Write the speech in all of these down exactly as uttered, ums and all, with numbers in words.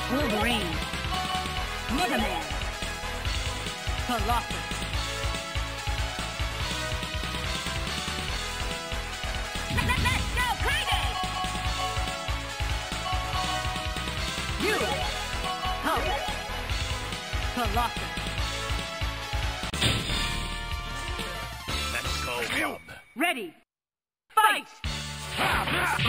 Wolverine. Mega Man. Colossus. Let, let's go crazy! You. Hulk. Colossus. Let's go, Bob. Ready. Fight! Attack!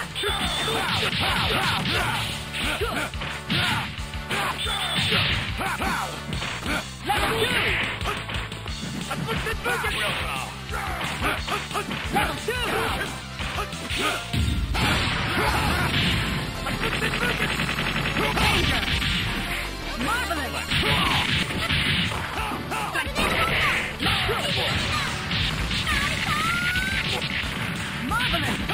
Level two! Level two! Danger! Marvelous! Marvelous!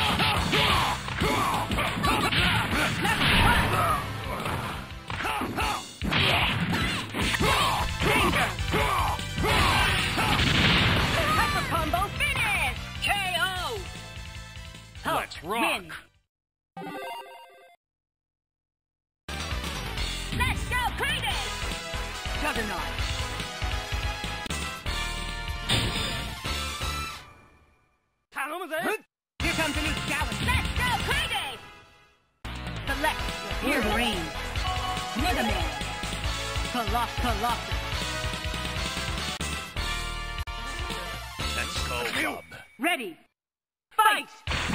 Danger! Hyper combo finish! K O! Hulk Let's rock! Win. Let's go crazy! Juggernaut! Here comes a new challenge. Let's go crazy! Select your Wolverine. Mega Man. Colossus. Colossus. Let's go, Bob. Ready. Fight!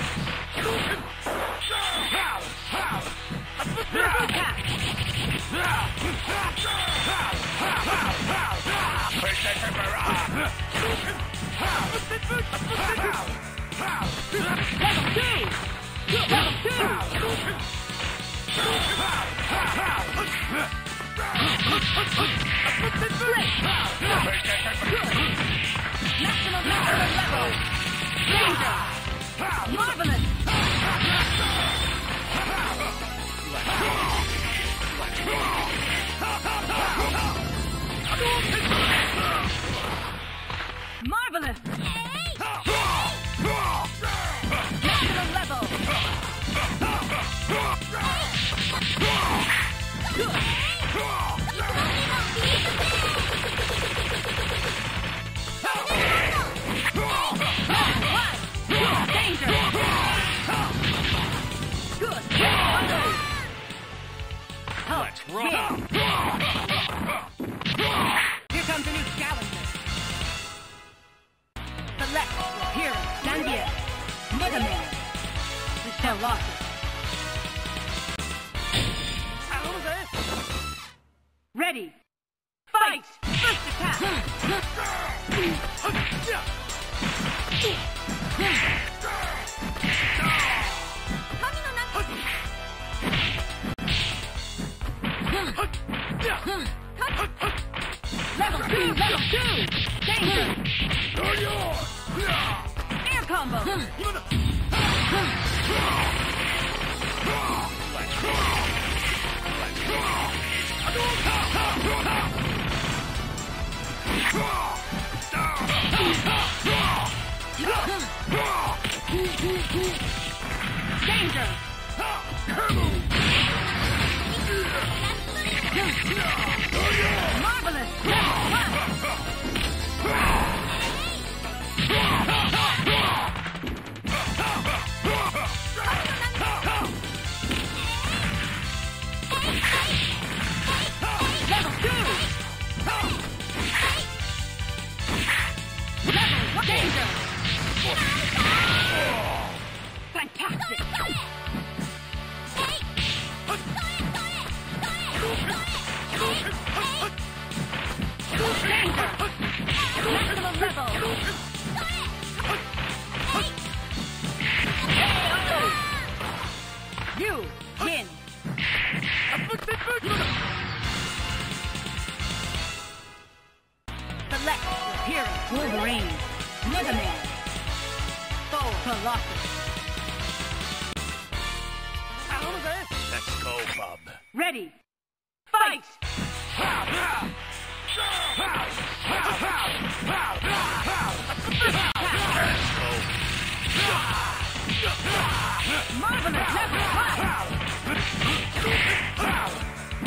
Level two! Level two! Maximum, maximum level! Danger! Marvelous! Marvelous! Maximum level! Danger! Good! Let's rock! Here comes a new challenger. Select your hero. Zangief. Mega Man. Michelle Lawson. Ready. Fight! First attack! Level two! Level two! Danger! Air combo! Danger! Marvelous! Level two! Level one! Danger! Fantastic! Danger! Maximum level! You win! Select your hero. Wolverine. Mega Man. Foe Colossus. Let's go, Bob. Ready. Fight! Marvelous level one!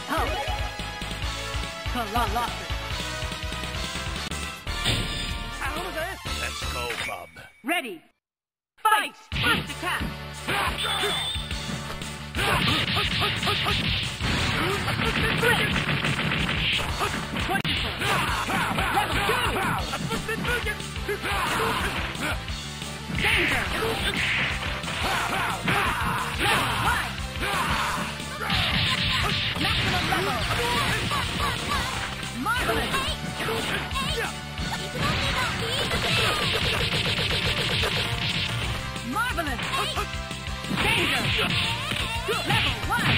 Ho. Colossus. Let's go, bub. Ready. Fight! First attack! Wonderful! Level two! Danger! Level one! Maximum level! Marvelous! Marvelous! Danger! Level one!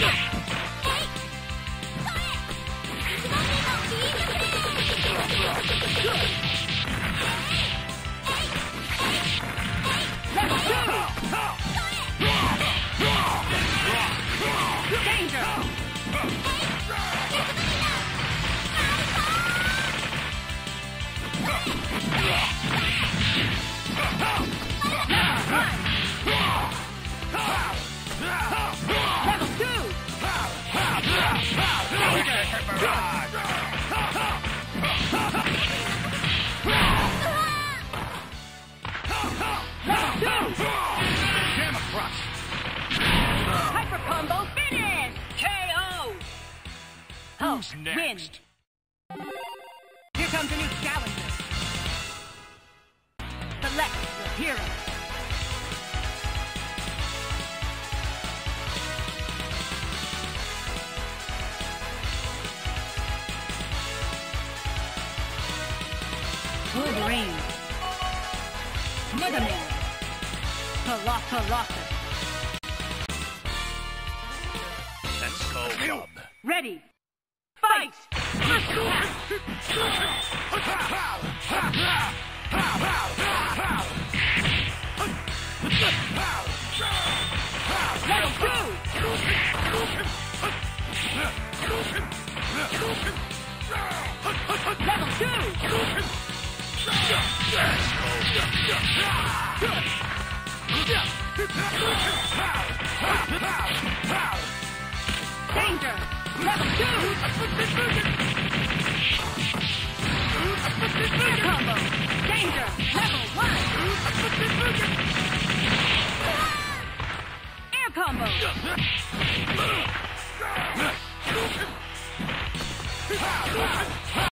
Level two! Danger! Level two! Gamma Crush. Hyper combo finish! K O! Who's Hulk next? wins. Here comes a new challenger. Select your hero. Wolverine. Mega Man. Colossus. Let's go, bub. Ready. Fight! First attack! Level two! Level two! Danger! Level two! Air combo! Danger! Level one! Air combo!